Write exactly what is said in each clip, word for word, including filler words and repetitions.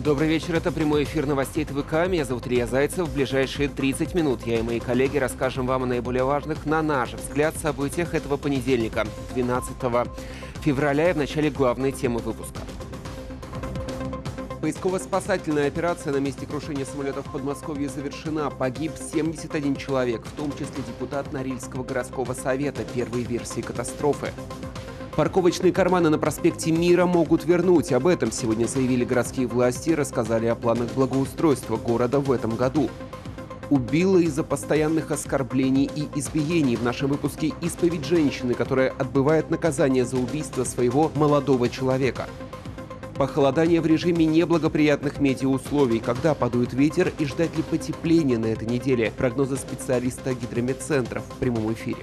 Добрый вечер, это прямой эфир новостей ТВК. Меня зовут Илья Зайцев. В ближайшие тридцать минут я и мои коллеги расскажем вам о наиболее важных, на наш взгляд, событиях этого понедельника, двенадцатого февраля, и в начале главной темы выпуска. Поисково-спасательная операция на месте крушения самолета в Подмосковье завершена. Погиб семьдесят один человек, в том числе депутат Норильского городского совета первой версии катастрофы. Парковочные карманы на проспекте Мира могут вернуть. Об этом сегодня заявили городские власти и рассказали о планах благоустройства города в этом году. Убила из-за постоянных оскорблений и избиений. В нашем выпуске исповедь женщины, которая отбывает наказание за убийство своего молодого человека. Похолодание в режиме неблагоприятных метеоусловий. Когда подует ветер и ждать ли потепления на этой неделе? Прогнозы специалиста гидрометцентра в прямом эфире.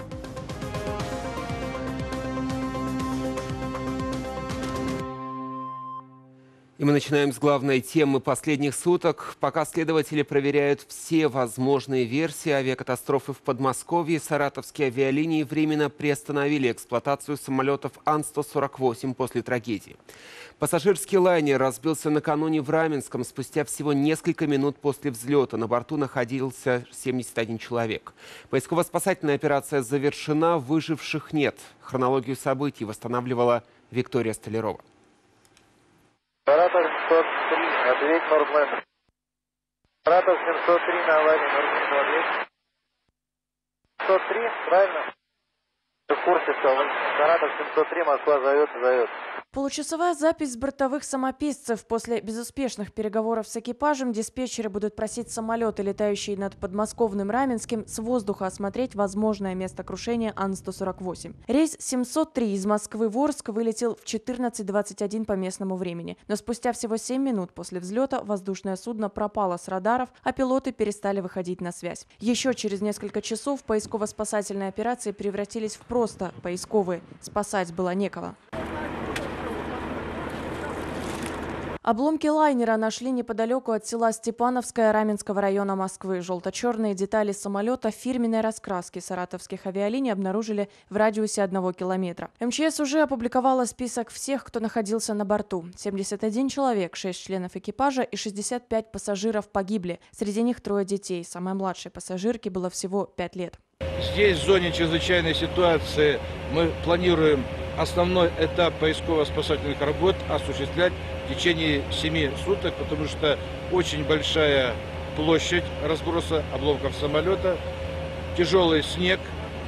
И мы начинаем с главной темы последних суток. Пока следователи проверяют все возможные версии авиакатастрофы в Подмосковье, саратовские авиалинии временно приостановили эксплуатацию самолетов Ан сто сорок восемь после трагедии. Пассажирский лайнер разбился накануне в Раменском спустя всего несколько минут после взлета. На борту находился семьдесят один человек. Поисково-спасательная операция завершена, выживших нет. Хронологию событий восстанавливала Виктория Столярова. Саратов семьсот три, ответь Нордленд. Саратов семьсот три на аварии, Нордленд, ответь. семьсот три, правильно? Ты в курсе, что Саратов семьсот три, Москва зовет и зовет. Получасовая запись с бортовых самописцев. После безуспешных переговоров с экипажем диспетчеры будут просить самолеты, летающие над подмосковным Раменским, с воздуха осмотреть возможное место крушения Ан сто сорок восемь. Рейс семьсот три из Москвы в Орск вылетел в четырнадцать двадцать один по местному времени. Но спустя всего семь минут после взлета воздушное судно пропало с радаров, а пилоты перестали выходить на связь. Еще через несколько часов поисково-спасательные операции превратились в просто поисковые. Спасать было некого. Обломки лайнера нашли неподалеку от села Степановское Раменского района Москвы. Желто-черные детали самолета фирменной раскраски саратовских авиалиний обнаружили в радиусе одного километра. эм че эс уже опубликовала список всех, кто находился на борту. семьдесят один человек, шесть членов экипажа и шестьдесят пять пассажиров погибли. Среди них трое детей. Самой младшей пассажирке было всего пять лет. Здесь, в зоне чрезвычайной ситуации, мы планируем основной этап поисково-спасательных работ осуществлять в течение семи суток, потому что очень большая площадь разброса обломков самолета, тяжелый снег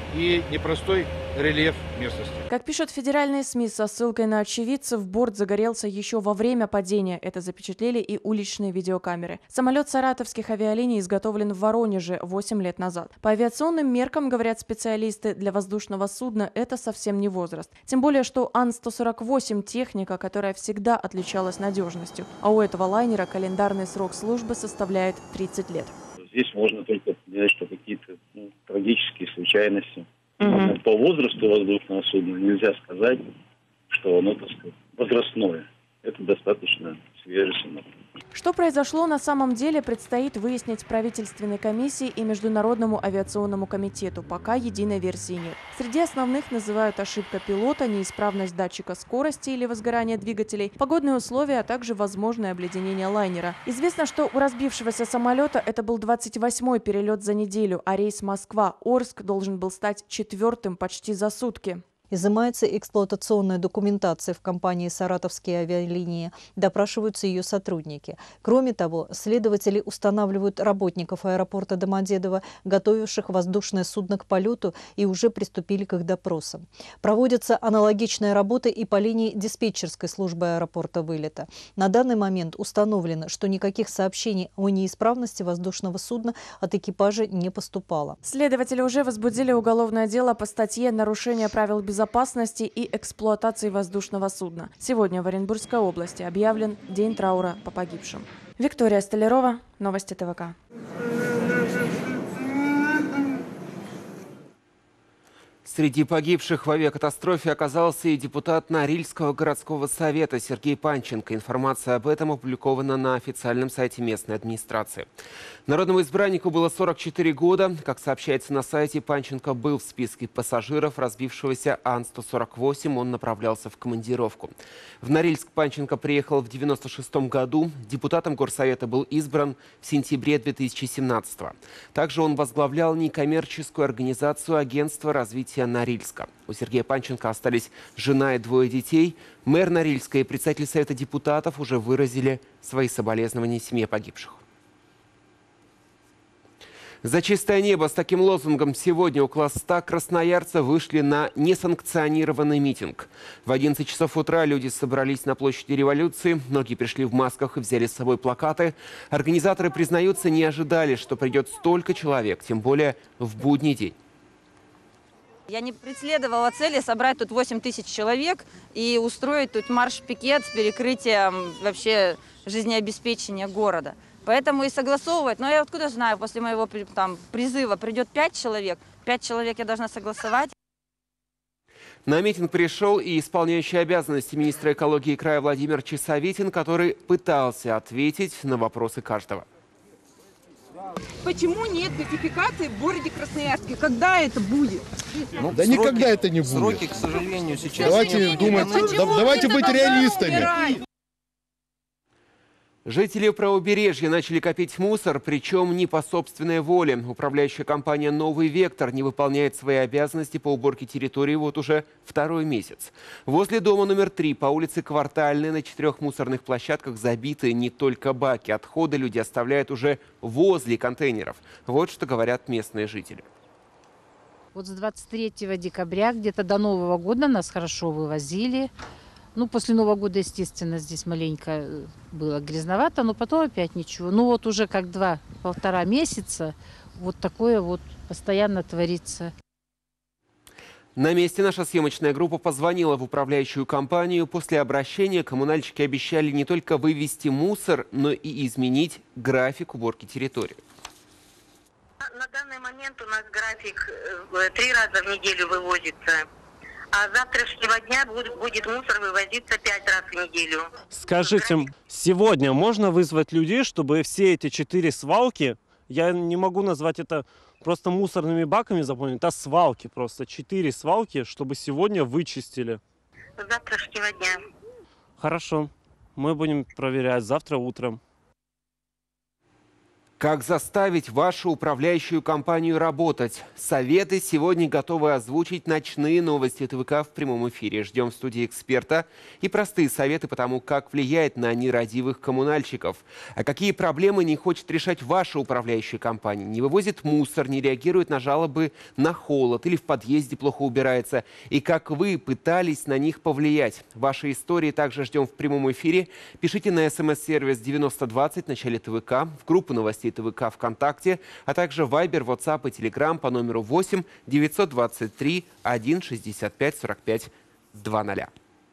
и непростой рельеф местности. Как пишут федеральные СМИ со ссылкой на очевидцев, борт загорелся еще во время падения. Это запечатлели и уличные видеокамеры. Самолет саратовских авиалиний изготовлен в Воронеже восемь лет назад. По авиационным меркам, говорят специалисты, для воздушного судна это совсем не возраст. Тем более, что Ан сто сорок восемь – техника, которая всегда отличалась надежностью. А у этого лайнера календарный срок службы составляет тридцать лет. Здесь можно только сказать, что какие-то ну, трагические случайности. Mm-hmm. По возрасту воздушного судна нельзя сказать, что оно, так сказать, возрастное. Это достаточно свежий самолет. Что произошло на самом деле, предстоит выяснить правительственной комиссии и Международному авиационному комитету. Пока единой версии нет. Среди основных называют ошибка пилота, неисправность датчика скорости или возгорание двигателей, погодные условия, а также возможное обледенение лайнера. Известно, что у разбившегося самолета это был двадцать восьмой перелет за неделю, а рейс Москва-Орск должен был стать четвертым почти за сутки. Изымается эксплуатационная документация в компании «Саратовские авиалинии», допрашиваются ее сотрудники. Кроме того, следователи устанавливают работников аэропорта Домодедово, готовивших воздушное судно к полету, и уже приступили к их допросам. Проводятся аналогичные работы и по линии диспетчерской службы аэропорта вылета. На данный момент установлено, что никаких сообщений о неисправности воздушного судна от экипажа не поступало. Следователи уже возбудили уголовное дело по статье «Нарушение правил безопасности безопасности и эксплуатации воздушного судна». Сегодня в Оренбургской области объявлен День траура по погибшим. Виктория Столярова, новости ТВК. Среди погибших в авиакатастрофе оказался и депутат Норильского городского совета Сергей Панченко. Информация об этом опубликована на официальном сайте местной администрации. Народному избраннику было сорок четыре года. Как сообщается на сайте, Панченко был в списке пассажиров разбившегося Ан сто сорок восемь. Он направлялся в командировку. В Норильск Панченко приехал в девяносто шестом году. Депутатом горсовета был избран в сентябре две тысячи семнадцатого. Также он возглавлял некоммерческую организацию Агентства развития Норильска. У Сергея Панченко остались жена и двое детей. Мэр Норильска и председатель Совета депутатов уже выразили свои соболезнования семье погибших. За чистое небо с таким лозунгом сегодня около ста красноярцев вышли на несанкционированный митинг. В одиннадцать часов утра люди собрались на площади Революции. Многие пришли в масках и взяли с собой плакаты. Организаторы, признаются, не ожидали, что придет столько человек, тем более в будний день. Я не преследовала цели собрать тут восемь тысяч человек и устроить тут марш-пикет с перекрытием вообще жизнеобеспечения города. Поэтому и согласовывать. Но я откуда знаю, после моего там, призыва придет пять человек, пять человек я должна согласовать. На митинг пришел и исполняющий обязанности министра экологии края Владимир Чесовитин, который пытался ответить на вопросы каждого. Почему нет газификации в городе Красноярске? Когда это будет? Ну, да сроки, никогда это не будет. Сроки, к сожалению, сейчас... Давайте думать, да, давайте быть реалистами. Жители правобережья начали копить мусор, причем не по собственной воле. Управляющая компания «Новый Вектор» не выполняет свои обязанности по уборке территории вот уже второй месяц. Возле дома номер три по улице Квартальной на четырех мусорных площадках забиты не только баки. Отходы люди оставляют уже возле контейнеров. Вот что говорят местные жители. Вот с двадцать третьего декабря где-то до Нового года нас хорошо вывозили. Ну, после Нового года, естественно, здесь маленько было грязновато, но потом опять ничего. Ну, вот уже как два-полтора месяца вот такое вот постоянно творится. На месте наша съемочная группа позвонила в управляющую компанию. После обращения коммунальщики обещали не только вывести мусор, но и изменить график уборки территории. На данный момент у нас график три раза в неделю вывозится. А с завтрашнего дня будет, будет мусор вывозиться пять раз в неделю. Скажите, сегодня можно вызвать людей, чтобы все эти четыре свалки, я не могу назвать это просто мусорными баками заполнить, это свалки просто, четыре свалки, чтобы сегодня вычистили? С завтрашнего дня. Хорошо, мы будем проверять завтра утром. Как заставить вашу управляющую компанию работать? Советы сегодня готовы озвучить ночные новости ТВК в прямом эфире. Ждем в студии эксперта и простые советы по тому, как влиять на нерадивых коммунальщиков. А какие проблемы не хочет решать ваша управляющая компания? Не вывозит мусор, не реагирует на жалобы на холод или в подъезде плохо убирается. И как вы пытались на них повлиять? Ваши истории также ждем в прямом эфире. Пишите на смс-сервис девяносто двадцать в начале ТВК, в группу новостей ТВК ВКонтакте, а также Вайбер, WhatsApp и Telegram по номеру восемь девятьсот двадцать три сто шестьдесят пять сорок пять двадцать.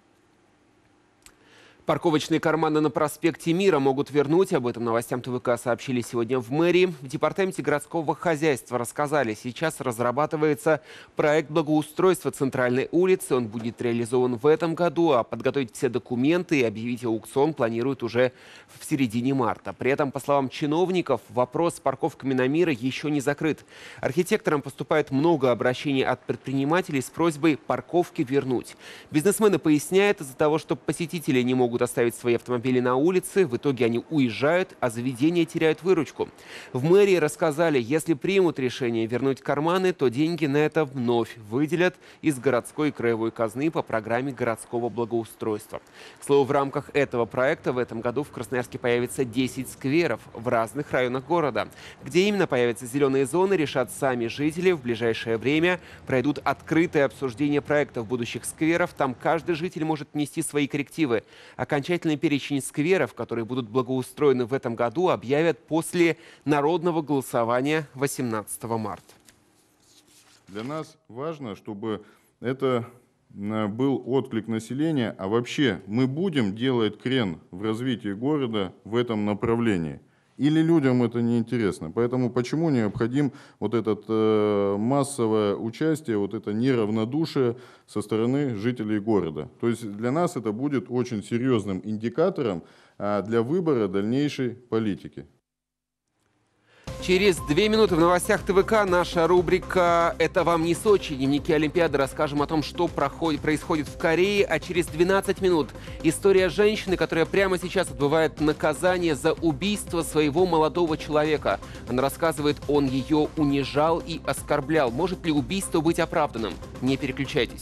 Парковочные карманы на проспекте Мира могут вернуть. Об этом новостям ТВК сообщили сегодня в мэрии. В департаменте городского хозяйства рассказали, сейчас разрабатывается проект благоустройства центральной улицы. Он будет реализован в этом году, а подготовить все документы и объявить аукцион планируют уже в середине марта. При этом, по словам чиновников, вопрос с парковками на Мира еще не закрыт. Архитекторам поступает много обращений от предпринимателей с просьбой парковки вернуть. Бизнесмены поясняют, из-за того, что посетители не могут оставить свои автомобили на улице, в итоге они уезжают, а заведения теряют выручку. В мэрии рассказали, если примут решение вернуть карманы, то деньги на это вновь выделят из городской и краевой казны по программе городского благоустройства. К слову, в рамках этого проекта в этом году в Красноярске появится десять скверов в разных районах города. Где именно появятся зеленые зоны, решат сами жители. В ближайшее время пройдут открытые обсуждения проектов будущих скверов. Там каждый житель может внести свои коррективы. Окончательный перечень скверов, которые будут благоустроены в этом году, объявят после народного голосования восемнадцатого марта. Для нас важно, чтобы это был отклик населения, а вообще мы будем делать крен в развитии города в этом направлении. или людям это неинтересно. Поэтому почему необходим вот это э, массовое участие, вот это неравнодушие со стороны жителей города. То есть для нас это будет очень серьезным индикатором э, для выбора дальнейшей политики. Через две минуты в новостях ТВК наша рубрика «Это вам не Сочи. Дневники Олимпиады». Расскажем о том, что проходит, происходит в Корее. А через двенадцать минут история женщины, которая прямо сейчас отбывает наказание за убийство своего молодого человека. Она рассказывает, он ее унижал и оскорблял. Может ли убийство быть оправданным? Не переключайтесь.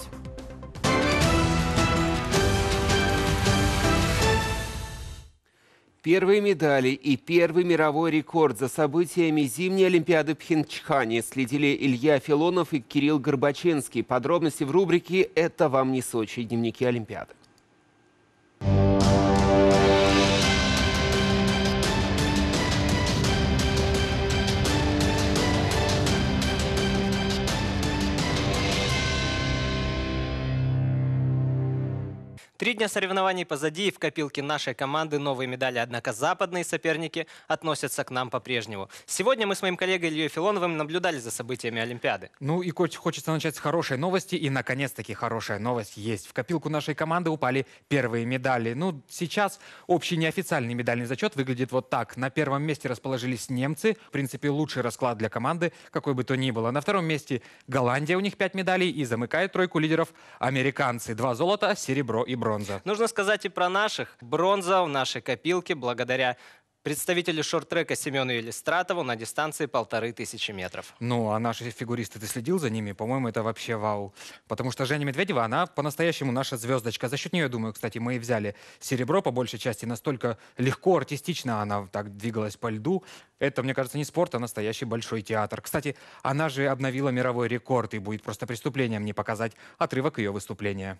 Первые медали и первый мировой рекорд за событиями зимней Олимпиады в Пхенчхане следили Илья Филонов и Кирилл Горбаченский. Подробности в рубрике «Это вам не Сочи. Дневники Олимпиады». Три дня соревнований позади, и в копилке нашей команды новые медали. Однако западные соперники относятся к нам по-прежнему. Сегодня мы с моим коллегой Ильей Филоновым наблюдали за событиями Олимпиады. Ну и хочется начать с хорошей новости. И, наконец-таки, хорошая новость есть. В копилку нашей команды упали первые медали. Ну, сейчас общий неофициальный медальный зачет выглядит вот так. На первом месте расположились немцы. В принципе, лучший расклад для команды, какой бы то ни было. На втором месте Голландия, у них пять медалей. И замыкает тройку лидеров американцы. Два золота, серебро и бронза. Бронза. Нужно сказать и про наших. Бронза в нашей копилке благодаря представителю шорт-трека Семену Елистратову на дистанции полторы тысячи метров. Ну, а наши фигуристы, ты следил за ними? По-моему, это вообще вау. Потому что Женя Медведева, она по-настоящему наша звездочка. За счет нее, думаю, кстати, мы и взяли серебро по большей части. Настолько легко, артистично она так двигалась по льду. Это, мне кажется, не спорт, а настоящий большой театр. Кстати, она же обновила мировой рекорд, и будет просто преступлением не показать отрывок ее выступления.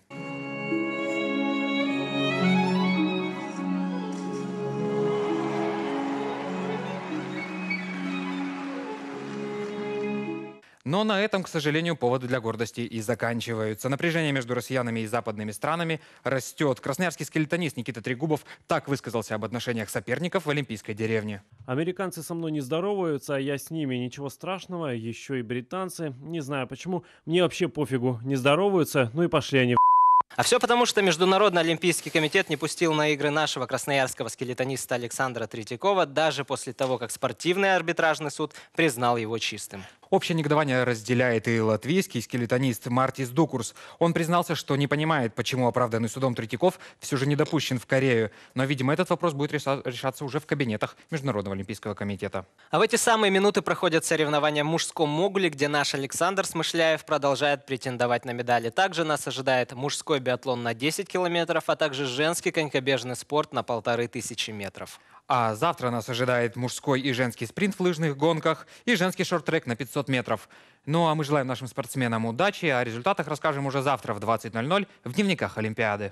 Но на этом, к сожалению, поводы для гордости и заканчиваются. Напряжение между россиянами и западными странами растет. Красноярский скелетонист Никита Трегубов так высказался об отношениях соперников в Олимпийской деревне. Американцы со мной не здороваются, а я с ними. Ничего страшного. Еще и британцы. Не знаю почему. Мне вообще пофигу. Не здороваются. Ну и пошли они в... А все потому, что Международный олимпийский комитет не пустил на игры нашего красноярского скелетониста Александра Третьякова даже после того, как спортивный арбитражный суд признал его чистым. Общее негодование разделяет и латвийский скелетонист Мартис Дукурс. Он признался, что не понимает, почему оправданный судом Третьяков все же не допущен в Корею. Но, видимо, этот вопрос будет решаться уже в кабинетах Международного олимпийского комитета. А в эти самые минуты проходят соревнования в мужском могуле, где наш Александр Смышляев продолжает претендовать на медали. Также нас ожидает мужской биатлон на десять километров, а также женский конькобежный спорт на полторы тысячи метров. А завтра нас ожидает мужской и женский спринт в лыжных гонках и женский шорт-трек на пятьсот метров. Ну а мы желаем нашим спортсменам удачи, а о результатах расскажем уже завтра в двадцать ноль ноль в дневниках Олимпиады.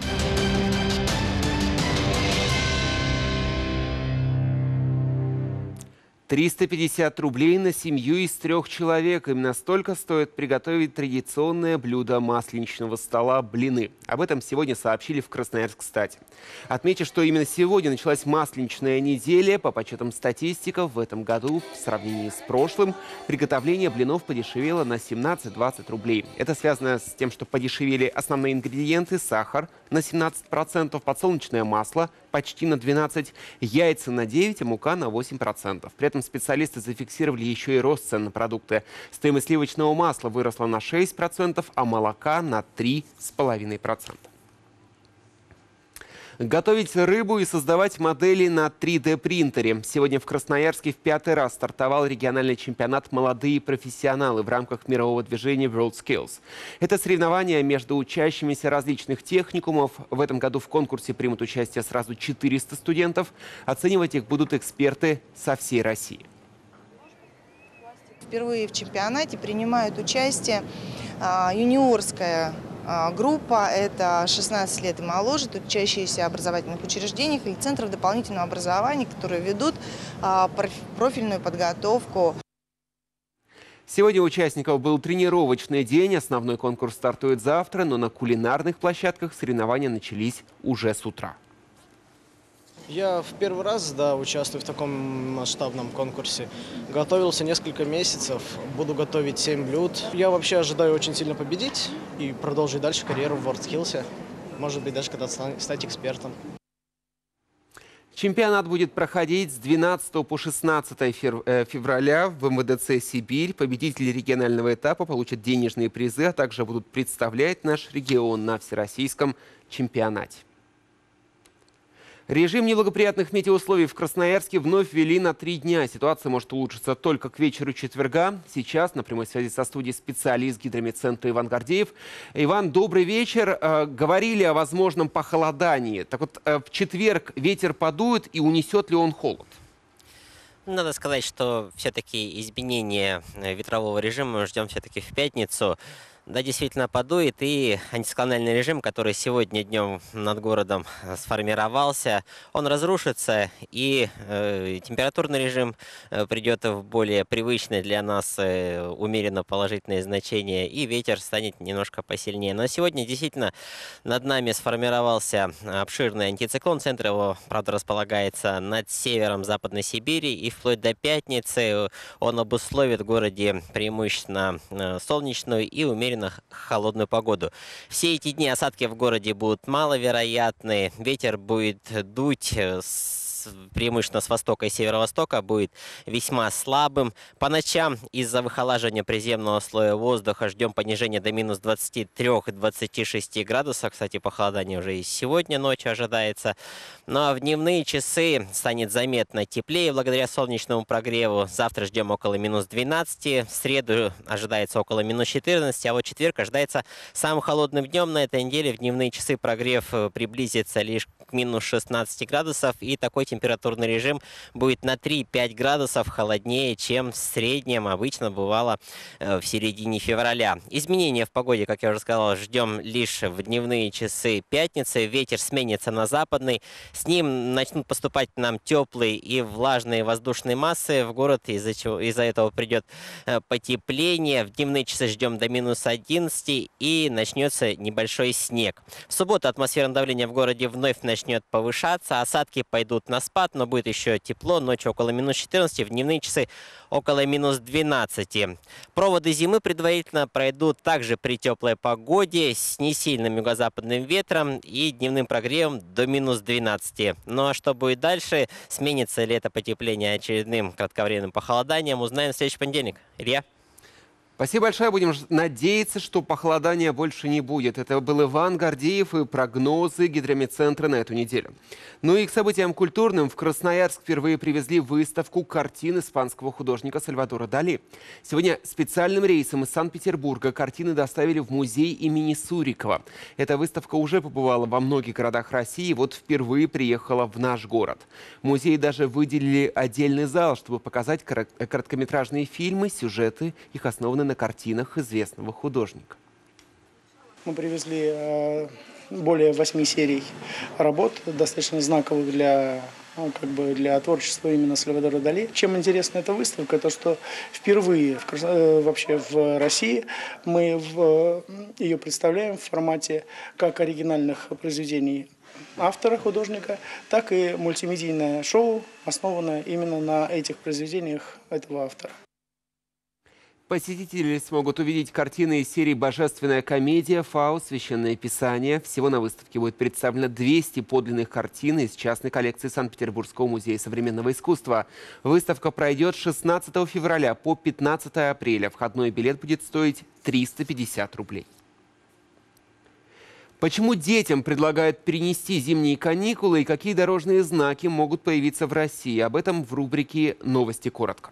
триста пятьдесят рублей на семью из трех человек. Именно столько стоит приготовить традиционное блюдо масленичного стола – блины. Об этом сегодня сообщили в Красноярск-Кстати. Отмечу, что именно сегодня началась масленичная неделя. По подсчетам статистиков, в этом году в сравнении с прошлым приготовление блинов подешевело на семнадцать-двадцать рублей. Это связано с тем, что подешевели основные ингредиенты – сахар на семнадцать процентов, подсолнечное масло почти на двенадцать процентов, яйца на девять процентов, а мука на восемь процентов. При этом специалисты зафиксировали еще и рост цен на продукты. Стоимость сливочного масла выросла на шесть процентов, а молока на три с половиной процента. Готовить рыбу и создавать модели на три дэ принтере. Сегодня в Красноярске в пятый раз стартовал региональный чемпионат «Молодые профессионалы» в рамках мирового движения WorldSkills. Это соревнования между учащимися различных техникумов. В этом году в конкурсе примут участие сразу четыреста студентов. Оценивать их будут эксперты со всей России. Впервые в чемпионате принимает участие а, юниорская группа, это шестнадцать лет и моложе, тут учащиеся образовательных учреждениях или центров дополнительного образования, которые ведут профильную подготовку. Сегодня у участников был тренировочный день. Основной конкурс стартует завтра, но на кулинарных площадках соревнования начались уже с утра. Я в первый раз, да, участвую в таком масштабном конкурсе. Готовился несколько месяцев, буду готовить семь блюд. Я вообще ожидаю очень сильно победить и продолжить дальше карьеру в WorldSkills. Может быть, даже когда-то стать экспертом. Чемпионат будет проходить с двенадцатого по шестнадцатое февраля в эм вэ дэ цэ «Сибирь». Победители регионального этапа получат денежные призы, а также будут представлять наш регион на всероссийском чемпионате. Режим неблагоприятных метеоусловий в Красноярске вновь ввели на три дня. Ситуация может улучшиться только к вечеру четверга. Сейчас на прямой связи со студией специалист гидрометцентра Иван Гордеев. Иван, добрый вечер. Говорили о возможном похолодании. Так вот, в четверг ветер подует и унесет ли он холод? Надо сказать, что все-таки изменения ветрового режима мы ждем все-таки в пятницу. Да, действительно подует, и антициклональный режим, который сегодня днем над городом сформировался, он разрушится, и э, температурный режим э, придет в более привычное для нас э, умеренно положительное значение, и ветер станет немножко посильнее. Но сегодня действительно над нами сформировался обширный антициклон. Центр его, правда, располагается над севером Западной Сибири, и вплоть до пятницы он обусловит в городе преимущественно э, солнечную и умеренно холодную погоду. Все эти дни осадки в городе будут маловероятны. Ветер будет дуть с преимущественно с востока и северо-востока, будет весьма слабым. По ночам из-за выхолаживания приземного слоя воздуха ждем понижения до минус двадцати трёх - двадцати шести градусов. Кстати, похолодание уже и сегодня ночью ожидается. Ну а в дневные часы станет заметно теплее благодаря солнечному прогреву. Завтра ждем около минус двенадцати, в среду ожидается около минус четырнадцати, а вот четверг ожидается самым холодным днем на этой неделе. В дневные часы прогрев приблизится лишь к минус шестнадцати градусов, и такой температурный режим будет на три-пять градусов холоднее, чем в среднем обычно бывало в середине февраля. Изменения в погоде, как я уже сказал, ждем лишь в дневные часы пятницы. Ветер сменится на западный. С ним начнут поступать к нам теплые и влажные воздушные массы в город, из-за чего из-за этого придет потепление. В дневные часы ждем до минус одиннадцати, и начнется небольшой снег. В субботу атмосферное давление в городе вновь начнет повышаться. Осадки пойдут на спад, но будет еще тепло. Ночью около минус четырнадцати, в дневные часы около минус двенадцати. Проводы зимы предварительно пройдут также при теплой погоде с несильным юго-западным ветром и дневным прогревом до минус двенадцати. Ну а что будет дальше? Сменится ли это потепление очередным кратковременным похолоданием? Узнаем в следующий понедельник. Илья? Спасибо большое. Будем надеяться, что похолодания больше не будет. Это был Иван Гордеев и прогнозы гидрометцентра на эту неделю. Ну и к событиям культурным. В Красноярск впервые привезли выставку картин испанского художника Сальвадора Дали. Сегодня специальным рейсом из Санкт-Петербурга картины доставили в музей имени Сурикова. Эта выставка уже побывала во многих городах России, вот впервые приехала в наш город. В музее даже выделили отдельный зал, чтобы показать короткометражные фильмы, сюжеты, их основаны на картинах известного художника. Мы привезли э, более восьми серий работ, достаточно знаковых для, ну, как бы для творчества именно Сальвадора Дали. Чем интересна эта выставка, то что впервые в, э, вообще в России мы в, э, ее представляем в формате как оригинальных произведений автора, художника, так и мультимедийное шоу, основанное именно на этих произведениях этого автора. Посетители смогут увидеть картины из серии «Божественная комедия», «Фауст», «Священное писание». Всего на выставке будет представлено двести подлинных картин из частной коллекции Санкт-Петербургского музея современного искусства. Выставка пройдет с шестнадцатого февраля по пятнадцатое апреля. Входной билет будет стоить триста пятьдесят рублей. Почему детям предлагают перенести зимние каникулы и какие дорожные знаки могут появиться в России? Об этом в рубрике «Новости коротко».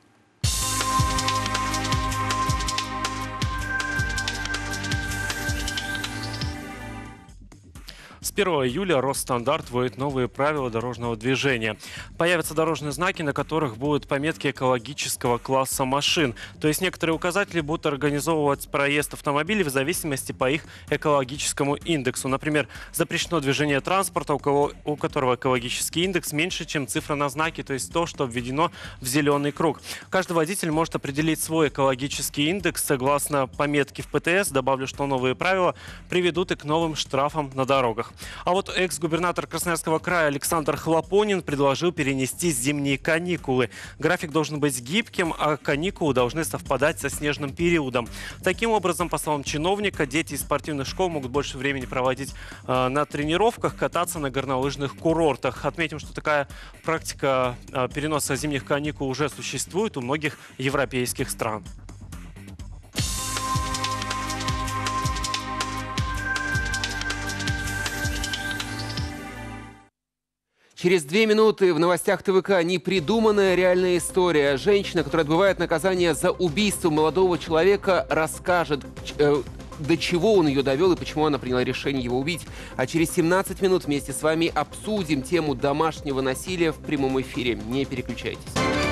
С первого июля Росстандарт вводит новые правила дорожного движения. Появятся дорожные знаки, на которых будут пометки экологического класса машин. То есть некоторые указатели будут организовывать проезд автомобилей в зависимости по их экологическому индексу. Например, запрещено движение транспорта, у, кого, у которого экологический индекс меньше, чем цифра на знаке, то есть то, что введено в зеленый круг. Каждый водитель может определить свой экологический индекс согласно пометке в ПТС. Добавлю, что новые правила приведут и к новым штрафам на дорогах. А вот экс-губернатор Красноярского края Александр Хлопонин предложил перенести зимние каникулы. График должен быть гибким, а каникулы должны совпадать со снежным периодом. Таким образом, по словам чиновника, дети из спортивных школ могут больше времени проводить э, на тренировках, кататься на горнолыжных курортах. Отметим, что такая практика э, переноса зимних каникул уже существует у многих европейских стран. Через две минуты в новостях ТВК непридуманная реальная история. Женщина, которая отбывает наказание за убийство молодого человека, расскажет, э, до чего он ее довел и почему она приняла решение его убить. А через семнадцать минут вместе с вами обсудим тему домашнего насилия в прямом эфире. Не переключайтесь.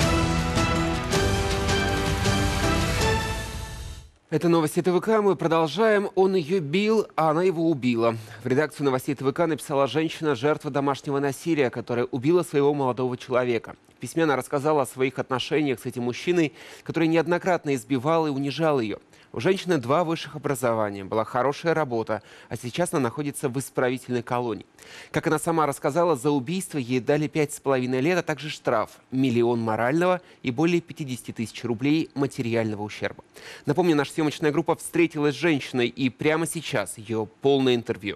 Это новости ТВК. Мы продолжаем. Он ее бил, а она его убила. В редакцию новостей ТВК написала женщина, жертва домашнего насилия, которая убила своего молодого человека. В письме она рассказала о своих отношениях с этим мужчиной, который неоднократно избивал и унижал ее. У женщины два высших образования, была хорошая работа, а сейчас она находится в исправительной колонии. Как она сама рассказала, за убийство ей дали пять с половиной лет, а также штраф, миллион морального и более пятидесяти тысяч рублей материального ущерба. Напомню, наша съемочная группа встретилась с женщиной, и прямо сейчас ее полное интервью.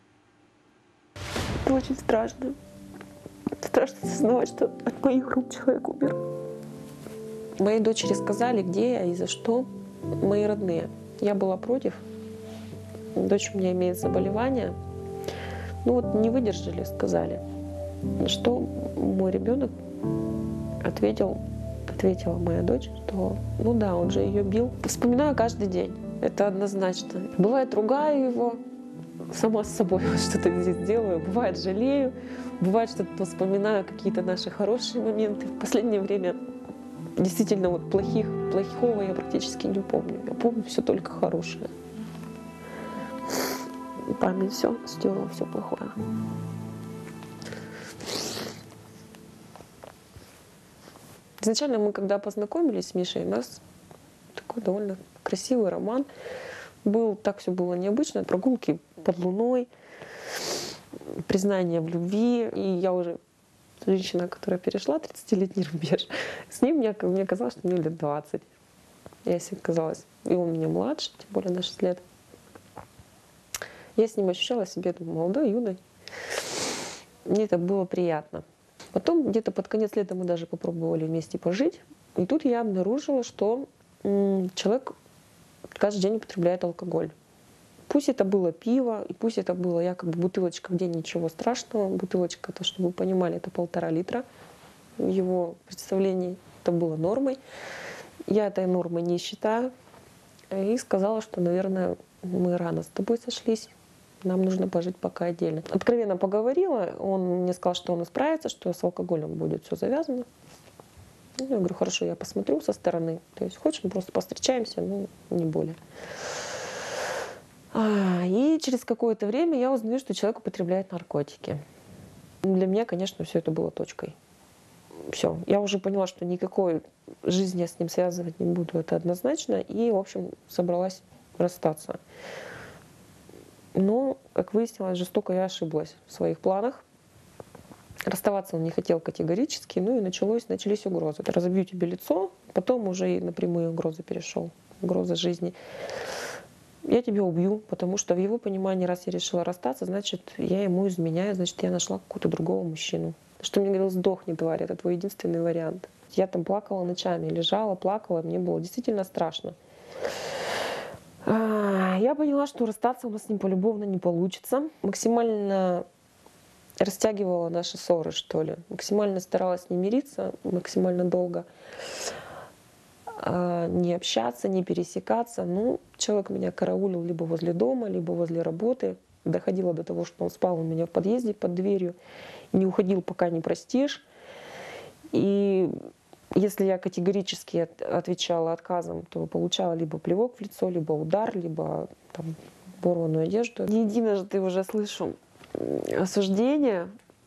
Это очень страшно. Страшно осознавать, что от моих рук человек умер. Моей дочери сказали, где я и за что. Мои родные. Я была против. Дочь у меня имеет заболевание. Ну вот не выдержали, сказали. Что мой ребенок ответил, ответила моя дочь, что ну да, он же ее бил. Вспоминаю каждый день. Это однозначно. Бывает, ругаю его, сама с собой что-то здесь делаю. Бывает, жалею. Бывает, что-то вспоминаю какие-то наши хорошие моменты. В последнее время действительно вот плохих, плохого я практически не помню. Я помню все только хорошее. Память все стерла, все плохое. Изначально мы, когда познакомились с Мишей, у нас такой довольно красивый роман был. Так все было необычно. Прогулки под луной, признание в любви. И я уже женщина, которая перешла тридцатилетний рубеж, с ним мне, мне казалось, что мне лет двадцать. Я себе казалось. И он меня младше, тем более на шесть лет. Я с ним ощущала себя молодой, юной. Мне это было приятно. Потом где-то под конец лета мы даже попробовали вместе пожить. И тут я обнаружила, что м- человек каждый день употребляет алкоголь. Пусть это было пиво, и пусть это было якобы бутылочка в день, ничего страшного. Бутылочка, то, чтобы вы понимали, это полтора литра. В его представлении это было нормой. Я этой нормой не считаю. И сказала, что, наверное, мы рано с тобой сошлись. Нам нужно пожить пока отдельно. Откровенно поговорила. Он мне сказал, что он исправится, что с алкоголем будет все завязано. Я говорю, хорошо, я посмотрю со стороны. То есть хочешь, мы просто повстречаемся, ну, не более. А, и через какое-то время я узнаю, что человек употребляет наркотики. Для меня, конечно, все это было точкой. Все. Я уже поняла, что никакой жизни я с ним связывать не буду, это однозначно. И, в общем, собралась расстаться. Но, как выяснилось, жестоко я ошиблась в своих планах. Расставаться он не хотел категорически, ну и началось, начались угрозы. Разобью тебе лицо, потом уже и напрямую угрозы перешел. Угроза жизни. Я тебя убью, потому что в его понимании, раз я решила расстаться, значит, я ему изменяю, значит, я нашла какого-то другого мужчину. Что мне говорил, сдохни, тварь, это твой единственный вариант. Я там плакала ночами, лежала, плакала, мне было действительно страшно. Я поняла, что расстаться у нас с ним полюбовно не получится. Максимально растягивала наши ссоры, что ли. Максимально старалась не мириться, максимально долго. Не общаться, не пересекаться. Ну, человек меня караулил либо возле дома, либо возле работы. Доходило до того, что он спал у меня в подъезде под дверью. Не уходил, пока не простишь. И если я категорически отвечала отказом, то получала либо плевок в лицо, либо удар, либо там, порванную одежду. Не единожды уже слышу осуждения.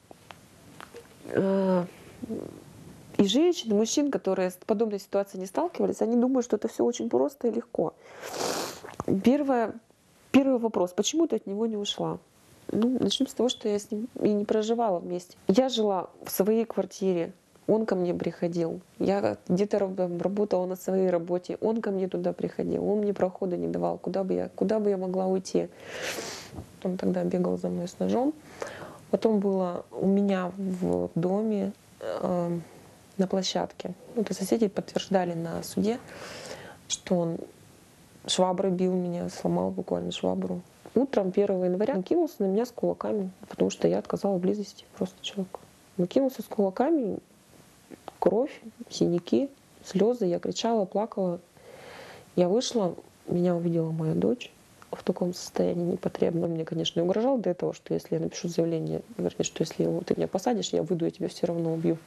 И женщин, и мужчин, которые с подобной ситуацией не сталкивались, они думают, что это все очень просто и легко. Первое, первый вопрос. Почему ты от него не ушла? Ну, начнем с того, что я с ним и не проживала вместе. Я жила в своей квартире, он ко мне приходил. Я где-то работала на своей работе, он ко мне туда приходил. Он мне прохода не давал, куда бы я, куда бы я могла уйти. Он тогда бегал за мной с ножом. Потом было у меня в доме э, на площадке. Это соседи подтверждали на суде, что он шваброй бил меня, сломал буквально швабру. Утром первого января он кинулся на меня с кулаками, потому что я отказала в близости просто человеку. Он кинулся с кулаками, кровь, синяки, слезы. Я кричала, плакала. Я вышла, меня увидела моя дочь в таком состоянии непотребном. Он мне, конечно, угрожал до этого, что если я напишу заявление, вернее, что если ты меня посадишь, я выйду, я тебя все равно убью.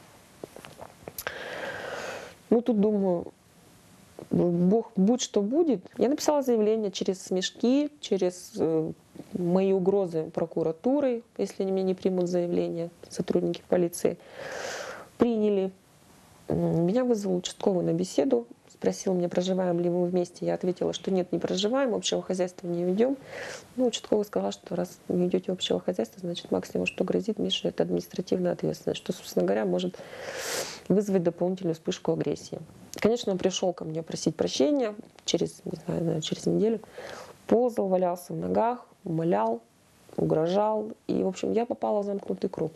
Ну тут думаю, Бог, будь что будет. Я написала заявление через смешки, через э, мои угрозы прокуратуры, если они мне не примут заявление, сотрудники полиции. Приняли. Меня вызвал участковый на беседу, спросил меня, проживаем ли мы вместе. Я ответила, что нет, не проживаем, общего хозяйства не ведем. Ну, участковый сказал, что раз не ведете общего хозяйства, значит максимум, что грозит Мише, это административная ответственность, что, собственно говоря, может вызвать дополнительную вспышку агрессии. Конечно, он пришел ко мне просить прощения через, не знаю, наверное, через неделю. Ползал, валялся в ногах, умолял, угрожал. И, в общем, я попала в замкнутый круг.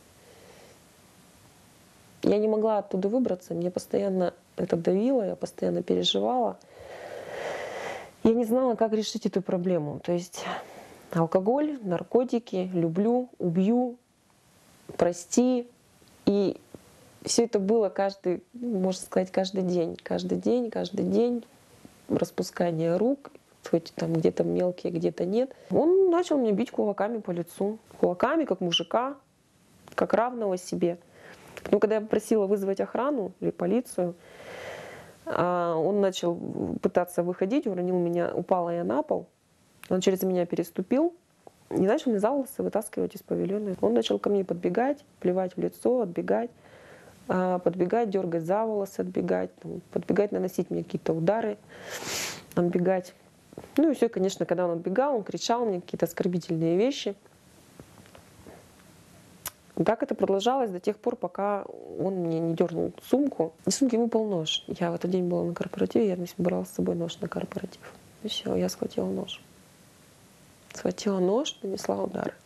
Я не могла оттуда выбраться, мне постоянно это давило, я постоянно переживала. Я не знала, как решить эту проблему. То есть алкоголь, наркотики, люблю, убью, прости. И все это было каждый, можно сказать, каждый день. Каждый день, каждый день распускание рук, хоть там где-то мелкие, где-то нет. Он начал меня бить кулаками по лицу. Кулаками, как мужика, как равного себе. Но когда я попросила вызвать охрану или полицию, он начал пытаться выходить, уронил меня, упала я на пол. Он через меня переступил и начал мне за волосы вытаскивать из павильона. Он начал ко мне подбегать, плевать в лицо, отбегать, подбегать, дергать за волосы, отбегать, подбегать, наносить мне какие-то удары, отбегать. Ну и все, конечно, когда он отбегал, он кричал мне какие-то оскорбительные вещи. Так это продолжалось до тех пор, пока он мне не дернул сумку. И в сумке выпал нож. Я в этот день была на корпоративе, я брала с собой нож на корпоратив. И все, я схватила нож. Схватила нож, нанесла удары.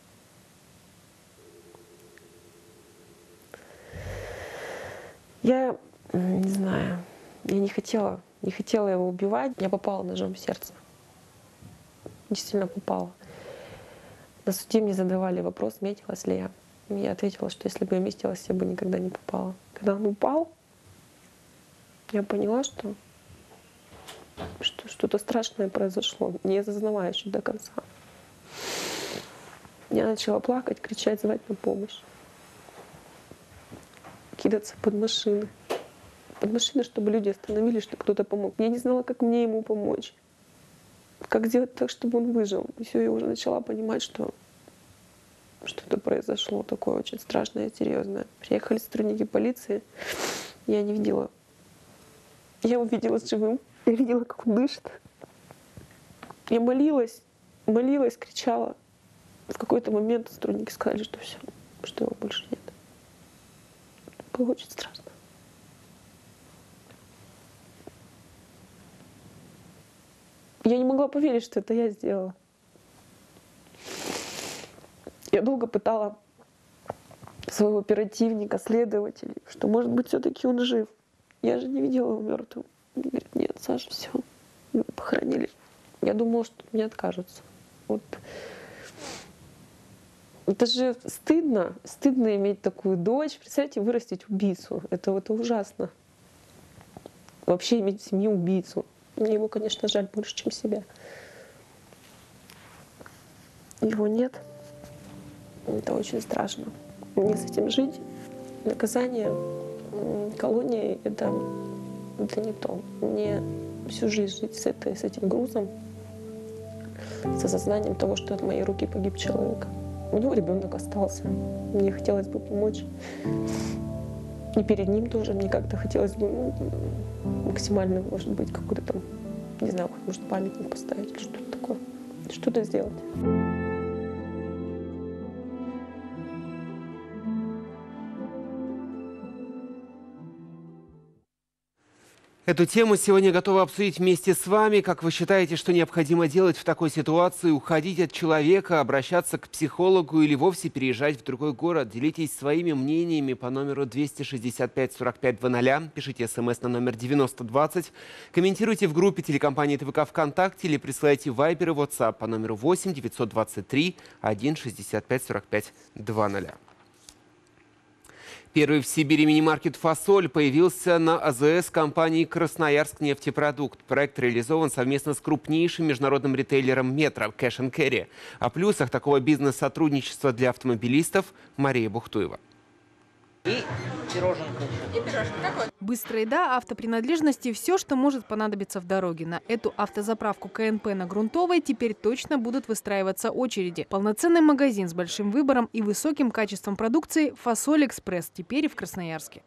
Я не знаю, я не хотела, не хотела его убивать. Я попала ножом в сердце. Действительно попала. На суде мне задавали вопрос, метилась ли я. Я ответила, что если бы я местилась, я бы никогда не попала. Когда он упал, я поняла, что, что что-то страшное произошло, не осознавая еще до конца. Я начала плакать, кричать, звать на помощь. Кидаться под машины. Под машины, чтобы люди остановились, чтобы кто-то помог. Я не знала, как мне ему помочь. Как сделать так, чтобы он выжил. И все, я уже начала понимать, что что-то произошло такое очень страшное и серьезное. Приехали сотрудники полиции, я не видела. Я увидела живым, я видела, как он дышит. Я молилась, молилась, кричала. В какой-то момент сотрудники сказали, что все, что его больше нет. Было очень страшно. Я не могла поверить, что это я сделала. Я долго пытала своего оперативника, следователей, что, может быть, все-таки он жив. Я же не видела его мертвым. Они говорят, нет, Саша, все, его похоронили. Я думала, что от меня откажутся. Вот. Это же стыдно, стыдно иметь такую дочь. Представляете, вырастить убийцу. Это, это ужасно. Вообще иметь в семье убийцу. Мне его, конечно, жаль больше, чем себя. Его нет. Это очень страшно. Мне с этим жить. Наказание колонии — это, это не то. Мне всю жизнь жить с, этой, с этим грузом, с осознанием того, что от моей руки погиб человек. У него ребенок остался. Мне хотелось бы помочь. И перед ним тоже мне как-то хотелось бы ну, максимально, может быть, какой-то там, не знаю, может, памятник поставить или что-то такое. Что-то сделать. Эту тему сегодня готовы обсудить вместе с вами. Как вы считаете, что необходимо делать в такой ситуации? Уходить от человека, обращаться к психологу или вовсе переезжать в другой город? Делитесь своими мнениями по номеру двести шестьдесят пять сорок пять двадцать. Пишите смс на номер девяносто двадцать. Комментируйте в группе телекомпании ТВК ВКонтакте или присылайте вайбер и ватсап по номеру восемь девятьсот двадцать три сто шестьдесят пять сорок пять двадцать. Первый в Сибири мини-маркет «Фасоль» появился на АЗС компании «Красноярск нефтепродукт». Проект реализован совместно с крупнейшим международным ритейлером «Метро» Cash and Carry. О плюсах такого бизнес-сотрудничества для автомобилистов Мария Бухтуева. И пироженка. И пироженка. Какой? Быстрая еда, автопринадлежности – все, что может понадобиться в дороге. На эту автозаправку КНП на Грунтовой теперь точно будут выстраиваться очереди. Полноценный магазин с большим выбором и высоким качеством продукции «Фасоль Экспресс» теперь и в Красноярске.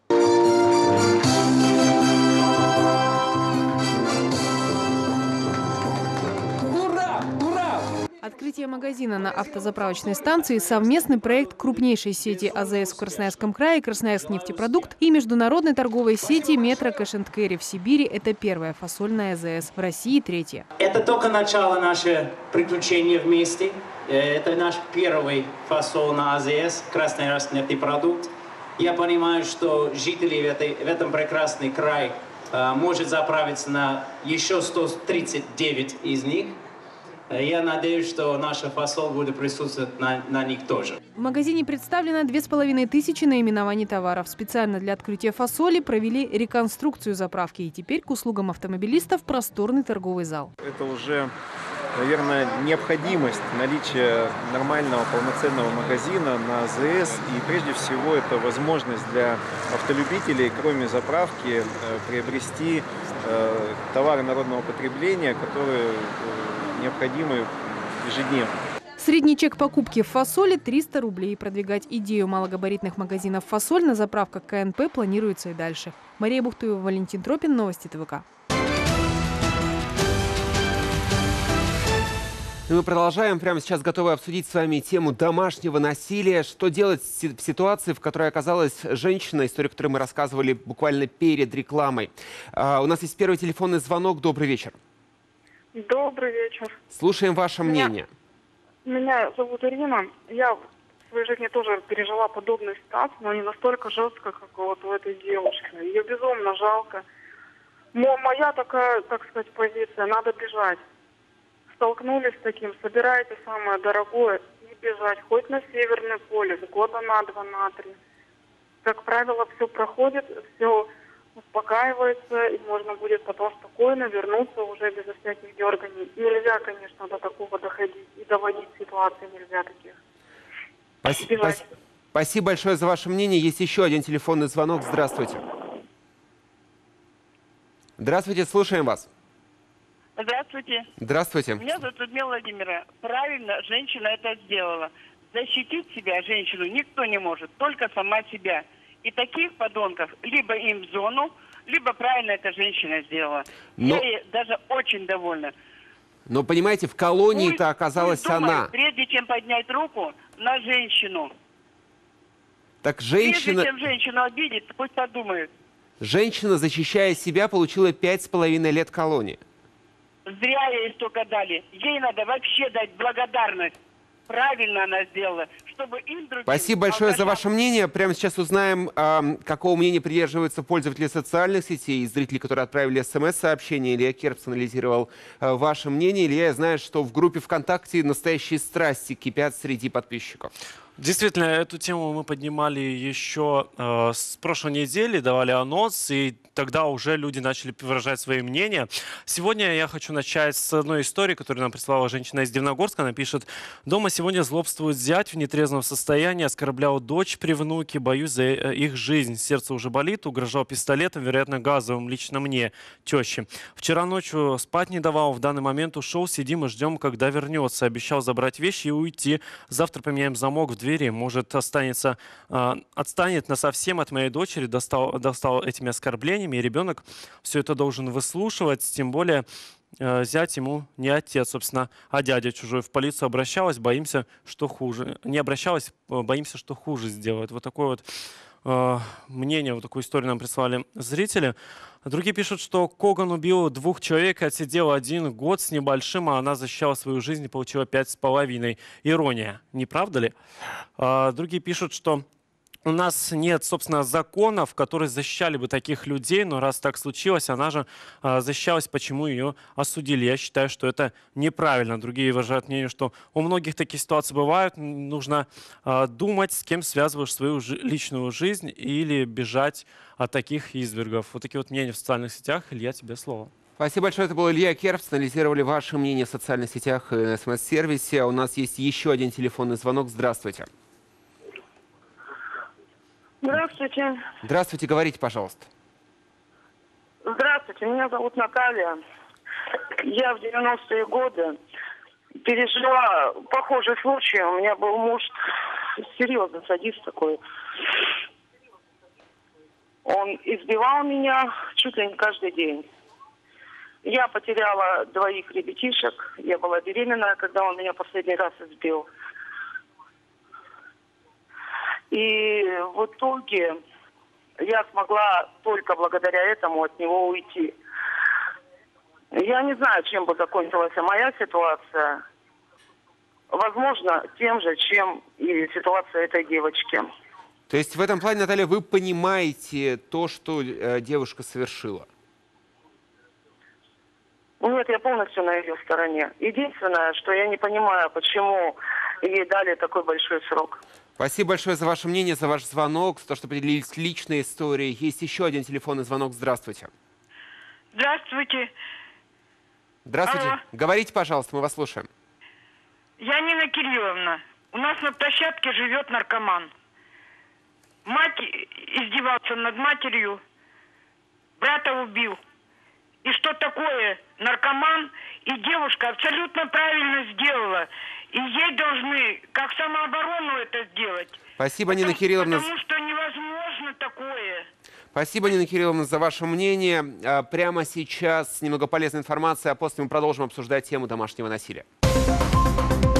Открытие магазина на автозаправочной станции – совместный проект крупнейшей сети АЗС в Красноярском крае «Красноярск нефтепродукт» и международной торговой сети «Метро Cash and Carry» в Сибири. Это первая фасольная АЗС, в России третья. Это только начало нашего приключения вместе. Это наш первый фасол на АЗС «Красноярск нефтепродукт». Я понимаю, что жители в, этой, в этом прекрасный край э, может заправиться на еще сто тридцать девять из них. Я надеюсь, что наша фасол будет присутствовать на, на них тоже. В магазине представлено две с половиной тысячи наименований товаров. Специально для открытия фасоли провели реконструкцию заправки. И теперь к услугам автомобилистов просторный торговый зал. Это уже, наверное, необходимость наличия нормального полноценного магазина на АЗС. И прежде всего это возможность для автолюбителей, кроме заправки, приобрести товары народного потребления, которые необходимы ежедневно. Средний чек покупки в фасоли – триста рублей. Продвигать идею малогабаритных магазинов «Фасоль» на заправках КНП планируется и дальше. Мария Бухтуева, Валентин Тропин, новости ТВК. Мы продолжаем. Прямо сейчас готовы обсудить с вами тему домашнего насилия. Что делать в ситуации, в которой оказалась женщина, историю которой мы рассказывали буквально перед рекламой. А, у нас есть первый телефонный звонок. Добрый вечер. Добрый вечер. Слушаем ваше Меня, мнение. Меня зовут Ирина. Я в своей жизни тоже пережила подобную ситуацию, но не настолько жестко, как вот у этой девушки. Ее безумно жалко. Но моя такая, так сказать, позиция: надо бежать. Столкнулись с таким, собирайте самое дорогое и бежать. Хоть на Северный полюс, года на два, на три. Как правило, все проходит, все успокаивается, и можно будет потом спокойно вернуться уже без всяких дерганий. Нельзя, конечно, до такого доходить, и доводить ситуации нельзя таких. Спасибо, спасибо большое за ваше мнение. Есть еще один телефонный звонок. Здравствуйте. Здравствуйте, слушаем вас. Здравствуйте. Здравствуйте. Меня зовут Людмила Владимировна. Правильно женщина это сделала. Защитить себя, женщину, никто не может, только сама себя. И таких подонков либо им в зону, либо правильно эта женщина сделала. Но... Я ей даже очень довольна. Но, понимаете, в колонии-то оказалась пусть думает, она. Прежде чем поднять руку на женщину. Так женщина... Прежде чем женщину обидеть, пусть подумает. Женщина, защищая себя, получила пять с половиной лет колонии. Зря ей столько дали. Ей надо вообще дать благодарность. Правильно она сделала, чтобы им другим... Спасибо большое алкашам... за ваше мнение. Прямо сейчас узнаем, э, какого мнения придерживаются пользователи социальных сетей и зрители, которые отправили смс-сообщение. Илья Керпс анализировал э, ваше мнение. Илья, я знаю, что в группе ВКонтакте настоящие страсти кипят среди подписчиков. Действительно, эту тему мы поднимали еще э, с прошлой недели, давали анонс, и тогда уже люди начали выражать свои мнения. Сегодня я хочу начать с одной истории, которую нам прислала женщина из Дивногорска. Она пишет: «Дома сегодня злобствует зять в нетрезвом состоянии, оскорблял дочь при внуке, боюсь за их жизнь. Сердце уже болит, угрожал пистолетом, вероятно, газовым, лично мне, теще. Вчера ночью спать не давал, в данный момент ушел, сидим и ждем, когда вернется. Обещал забрать вещи и уйти. Завтра поменяем замок в двери, может, останется, э, отстанет насовсем от моей дочери, достал, достал этими оскорблениями, и ребенок все это должен выслушивать, тем более э, зять ему не отец, собственно, а дядя чужой. В полицию обращалась, боимся, что хуже. Не обращалась, боимся, что хуже сделает». Вот такое вот э, мнение, вот такую историю нам прислали зрители. Другие пишут, что Коган убил двух человек, отсидел один год с небольшим, а она защищала свою жизнь и получила пять с половиной. Ирония, не правда ли? А другие пишут, что у нас нет, собственно, законов, которые защищали бы таких людей, но раз так случилось, она же а, защищалась, почему ее осудили. Я считаю, что это неправильно. Другие выражают мнение, что у многих такие ситуации бывают. Нужно а, думать, с кем связываешь свою жи- личную жизнь или бежать от таких извергов. Вот такие вот мнения в социальных сетях. Илья, тебе слово. Спасибо большое. Это был Илья Керпс. Анализировали ваше мнение в социальных сетях и на СМС-сервисе. У нас есть еще один телефонный звонок. Здравствуйте. Здравствуйте. Здравствуйте, говорите, пожалуйста. Здравствуйте, меня зовут Наталья. Я в девяностые годы пережила похожий случай. У меня был муж, серьезный садист такой. Он избивал меня чуть ли не каждый день. Я потеряла двоих ребятишек. Я была беременная, когда он меня последний раз избил. И в итоге я смогла только благодаря этому от него уйти. Я не знаю, чем бы закончилась моя ситуация. Возможно, тем же, чем и ситуация этой девочки. То есть в этом плане, Наталья, вы понимаете то, что э, девушка совершила? Нет, я полностью на ее стороне. Единственное, что я не понимаю, почему ей дали такой большой срок. Спасибо большое за ваше мнение, за ваш звонок, за то, что поделились личной историей. Есть еще один телефонный звонок. Здравствуйте. Здравствуйте. Здравствуйте. Алло. Говорите, пожалуйста, мы вас слушаем. Я Нина Кирилловна. У нас на площадке живет наркоман. Мать издевался над матерью, брата убил. И что такое наркоман? И девушка абсолютно правильно сделала. И ей должны, как самооборону, это сделать. Спасибо, Нина Кирилловна. Потому что невозможно такое. Спасибо, Нина Кирилловна, за ваше мнение. А, Прямо сейчас немного полезной информации, а после мы продолжим обсуждать тему домашнего насилия.